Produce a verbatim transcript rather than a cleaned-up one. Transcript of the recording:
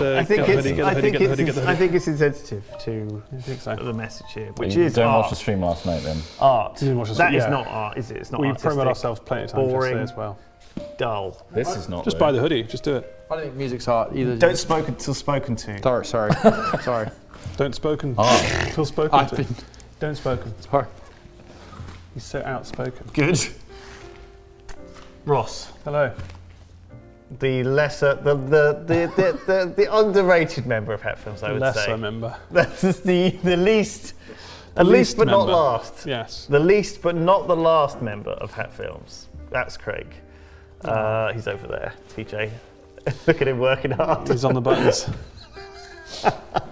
the I think get the it's. hoodie, get the I hoodie, think get the hoodie, get it's. the I hoodie. think it's insensitive to I think so. the message here, But which you is don't art. watch the stream last night then? Art. Didn't watch the That stream, is yeah. not art, is it? It's not We artistic. promoted ourselves plenty of times boring, yesterday as well. Dull. This is not. Just though. buy the hoodie. Just do it. I don't think music's art either. Don't spoke until spoken to. Sorry, sorry, sorry. Don't spoken. Art. Till spoken I've to. been. Don't spoken. Sorry. He's so outspoken. Good. Ross. Hello. The lesser, the the the, the, the, the underrated member of Het Films, I would Lesser say. member. That's the the least, at least least but not member. last. Yes. The least but not the last member of Het Films. That's Craig. Uh, he's over there, T J. Look at him working hard. He's on the buttons.